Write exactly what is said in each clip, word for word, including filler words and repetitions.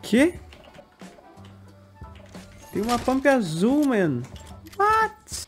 Que? Tem uma pump azul, man. What?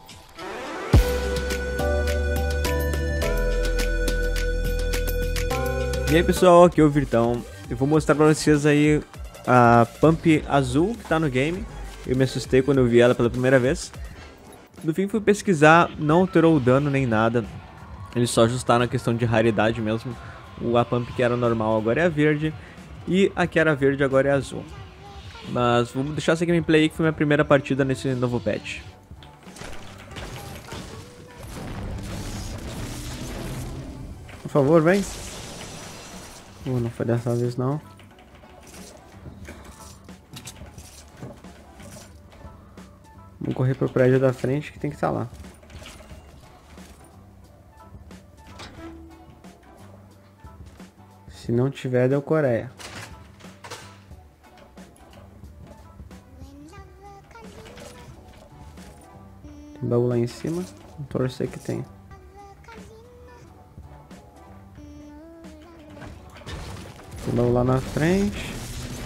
E aí pessoal, aqui é o Virtão. Eu vou mostrar pra vocês aí a pump azul que tá no game. Eu me assustei quando eu vi ela pela primeira vez. No fim fui pesquisar, não alterou o dano nem nada. Eles só ajustaram a questão de raridade mesmo. A pump que era normal agora é a verde. E a que era verde agora é azul. Mas vamos deixar essa gameplay aí que foi minha primeira partida nesse novo patch. Por favor, vem. Uh, não foi dessa vez não. Vamos correr pro prédio da frente que tem que estar lá. Se não tiver, deu Coreia. Tem baú lá em cima. Vou torcer que tem. Tem baú lá na frente.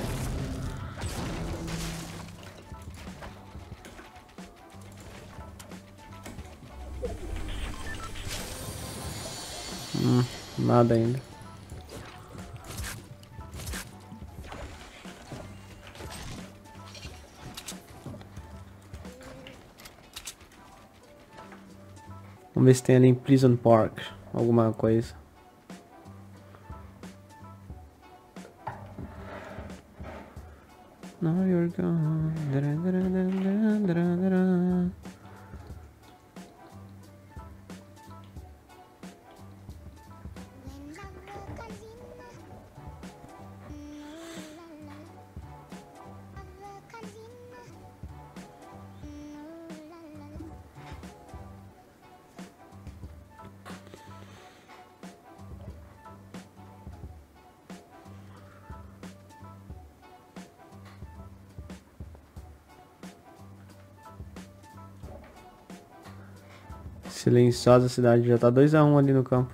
Hum, nada ainda. Vamos ver se tem ali em Prison Park alguma coisa. Now you're gone. Dra, dra, dra, dra, dra. Silenciosa a cidade, já tá dois a um ali no campo.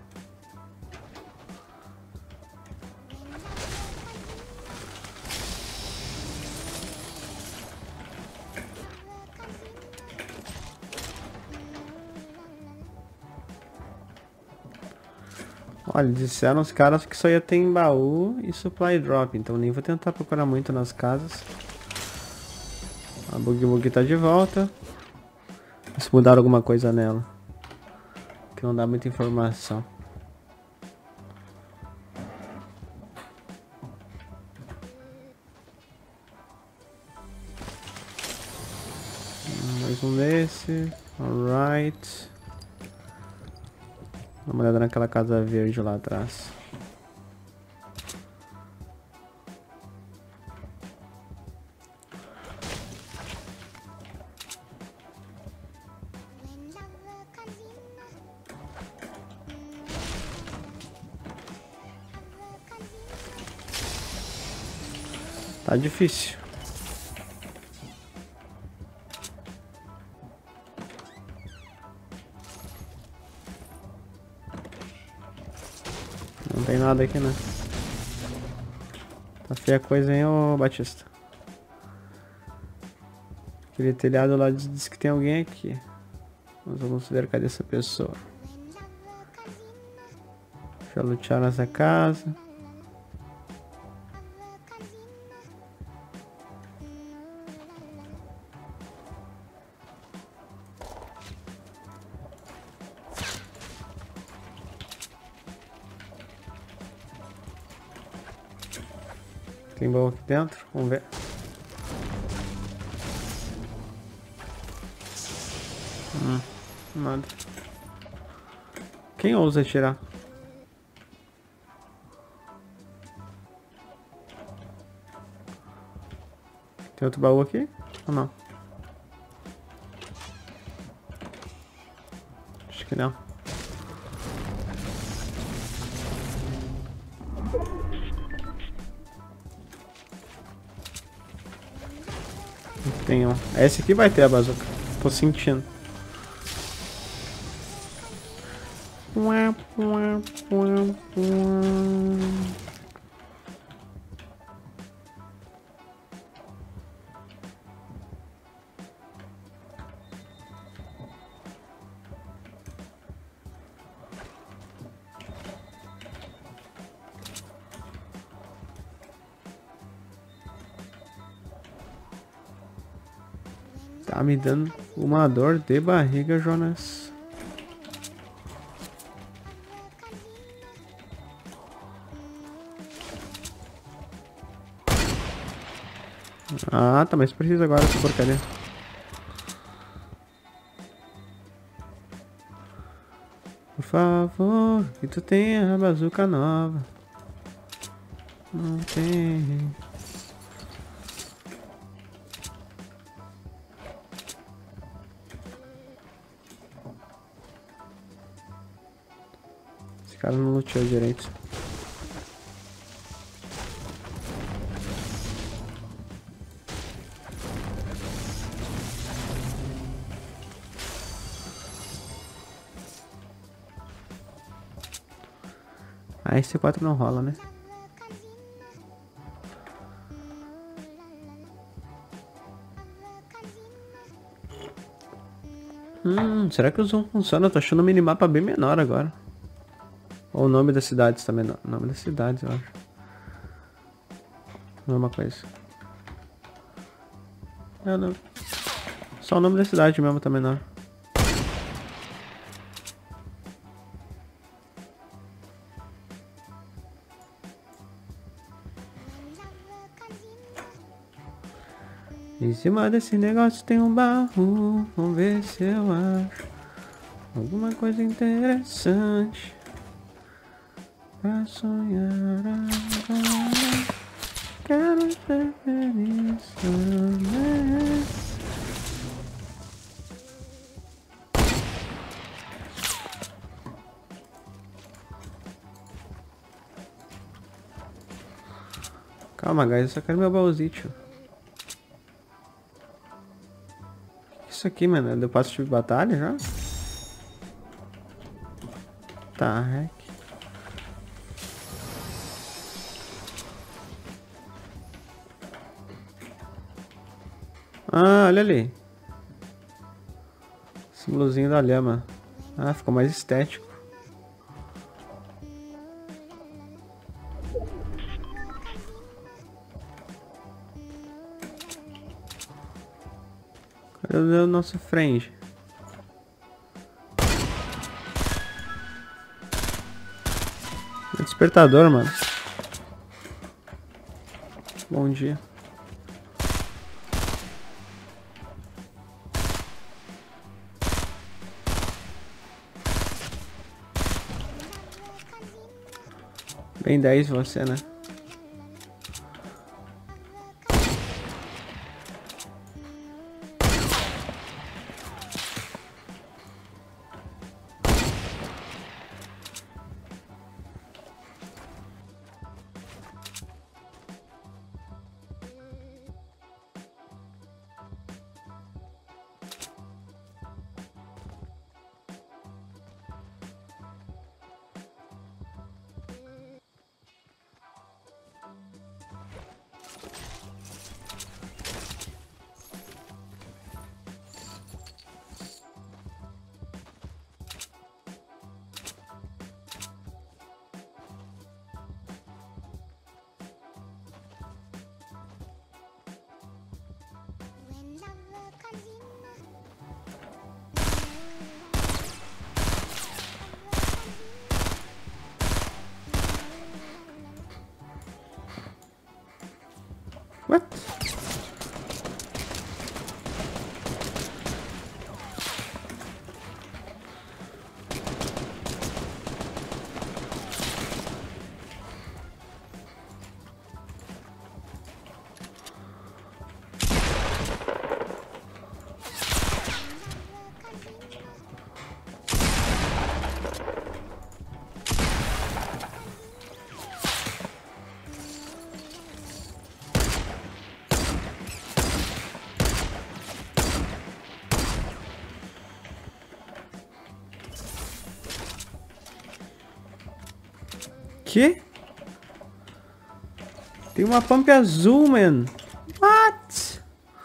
Olha, disseram os caras que só ia ter em baú e supply drop, então nem vou tentar procurar muito nas casas. A Bug Bug tá de volta. Se mudaram alguma coisa nela, que não dá muita informação. Mais um desse. Alright. Dá uma olhada naquela casa verde lá atrás. Tá difícil. Não tem nada aqui, né? Tá feia a coisa, hein, ô Batista? Aquele telhado lá diz, diz que tem alguém aqui. Mas vamos ver cadê essa pessoa. Deixa eu lutear nessa casa. Tem baú aqui dentro? Vamos ver. Hum, nada. Quem ousa atirar? Tem outro baú aqui? Ou não? Acho que não. Tem um. Esse aqui vai ter a bazuca. Tô sentindo. Tá me dando uma dor de barriga, Jonas. Ah, tá mais preciso agora essa porcaria. Por favor, que tu tenha a bazuca nova. Não tem. Esse cara não luteou direito. Ah, esse quatro não rola, né? Hum, será que o zoom funciona? Eu tô achando o minimapa bem menor agora. Ou o nome das cidades tá menor. O nome das cidades, eu acho. Mesma coisa. É, não. Só o nome da cidade mesmo tá menor. Em cima desse negócio tem um baú. Vamos ver se eu acho alguma coisa interessante pra sonhar agora. Quero ser feliz também. Calma, guys, eu só quero meu baúzito. Isso aqui, mano, é do passo de batalha já? Tá, heck. Ah, olha ali. Símbolozinho da lhama. Ah, ficou mais estético. Cadê o nosso friend? Despertador, mano. Bom dia. Bem dez você, né? What? Que? Tem uma pump azul, man. What?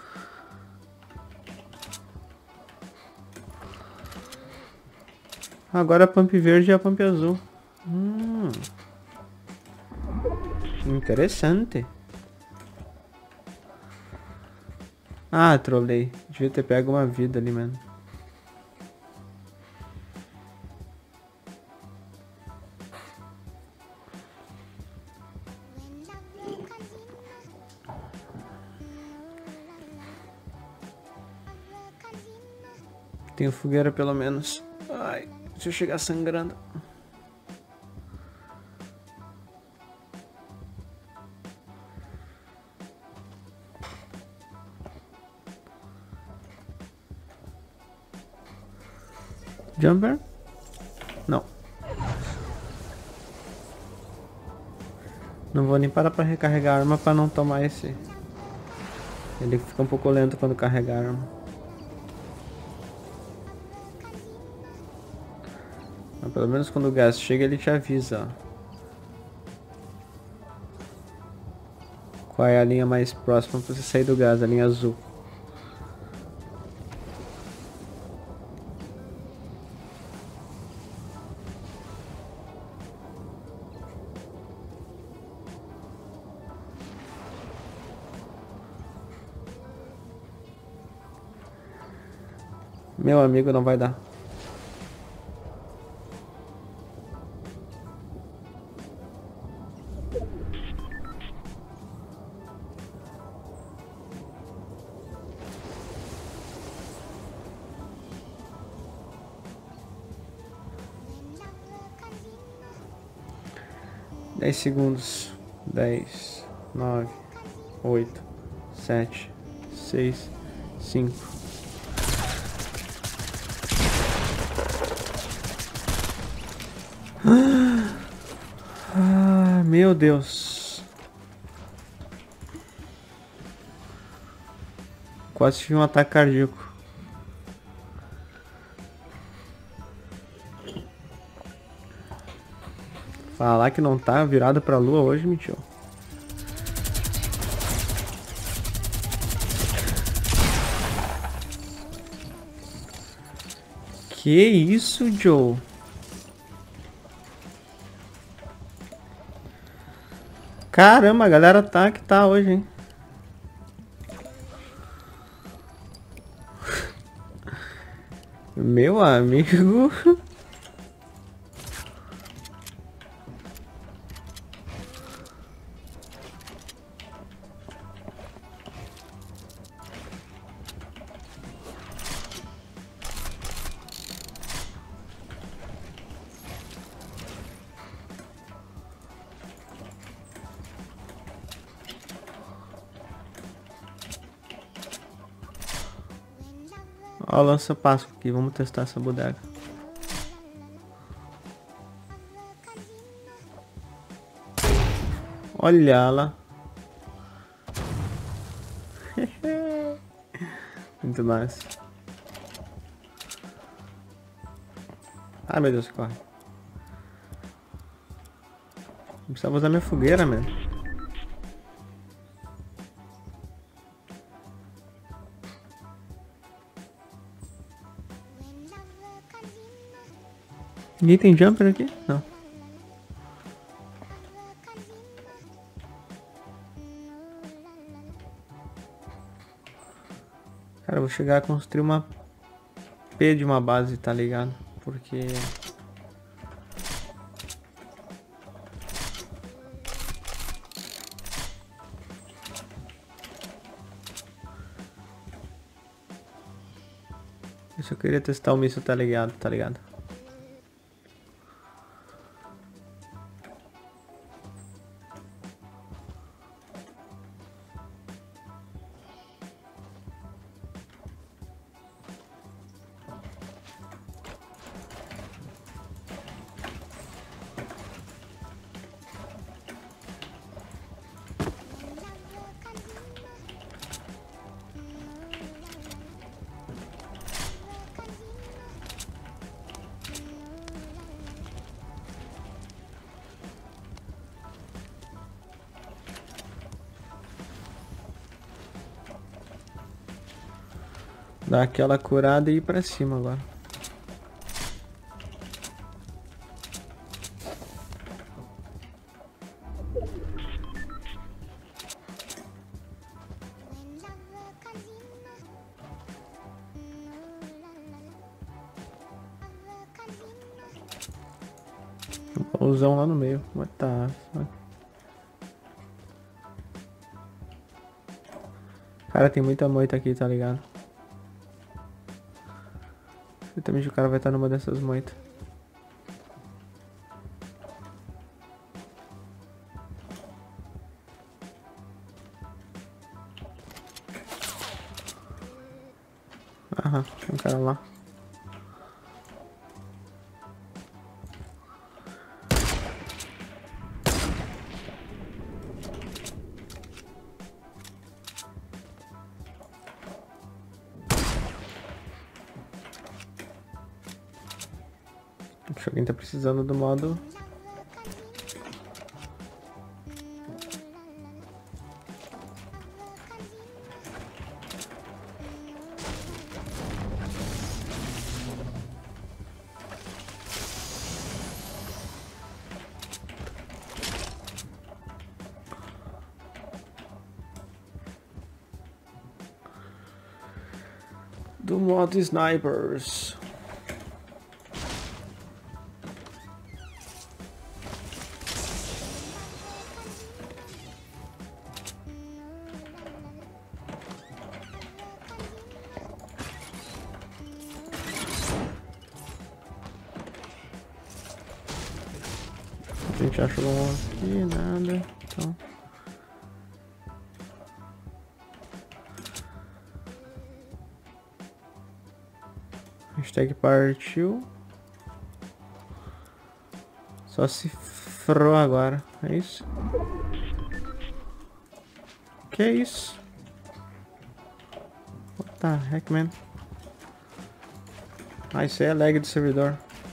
Agora a pump verde e a pump azul. Hum. Interessante. Ah, trolei. Devia ter pego uma vida ali, mano. Tenho fogueira pelo menos. Ai, se eu chegar sangrando. Jumper? Não. Não vou nem parar pra recarregar a arma pra não tomar esse. Ele fica um pouco lento quando carrega a arma. Mas pelo menos quando o gás chega ele te avisa, ó. Qual é a linha mais próxima pra você sair do gás, a linha azul. Meu amigo, não vai dar. Dez segundos. Dez, nove, oito, sete, seis, cinco. Ah, meu Deus. Quase tive um ataque cardíaco. Falar que não tá virado pra lua hoje, mentiu. Que isso, Joe? Caramba, a galera tá que tá hoje, hein? Meu amigo. Ó, lança Páscoa aqui, vamos testar essa bodega. Olha ela. Muito massa. Ai meu Deus, corre. Não precisava usar minha fogueira, mano. Ninguém tem jumper aqui? Não. Cara, eu vou chegar a construir uma P de uma base, tá ligado? Porque... eu só queria testar o míssil, tá ligado? Tá ligado? Dar aquela curada e ir pra cima agora. Pauzão lá no meio. What the fuck? Cara, tem muita moita aqui, tá ligado? Certamente o cara vai estar numa dessas moitas. Aham, tem um cara lá. Acho que alguém tá precisando do modo. Do modo Snipers. A gente achou um aqui, nada. Então. Hashtag partiu. Só cifrou agora. É isso? Que é isso? What the heck, man? Ah, isso aí é lag do servidor.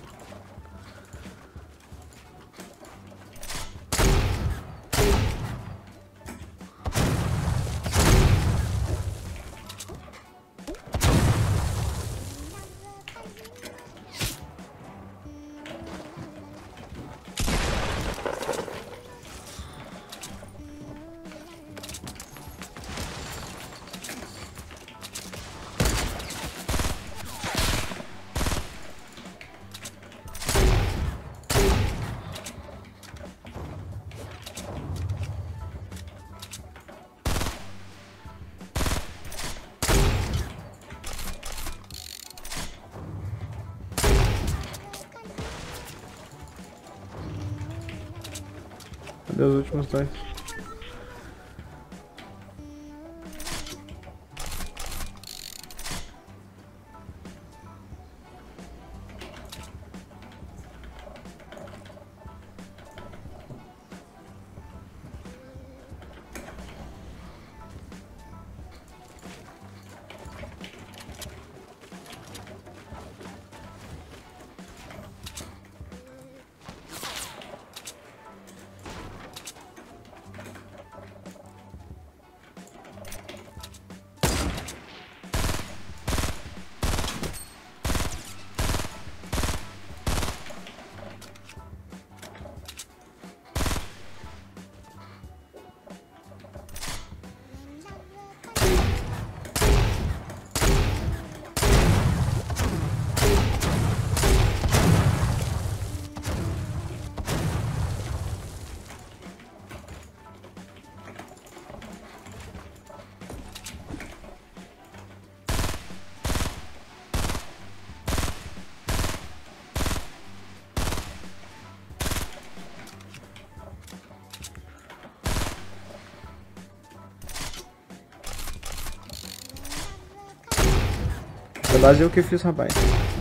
Cadê os últimos dois? Da base eu que fiz, rapaz.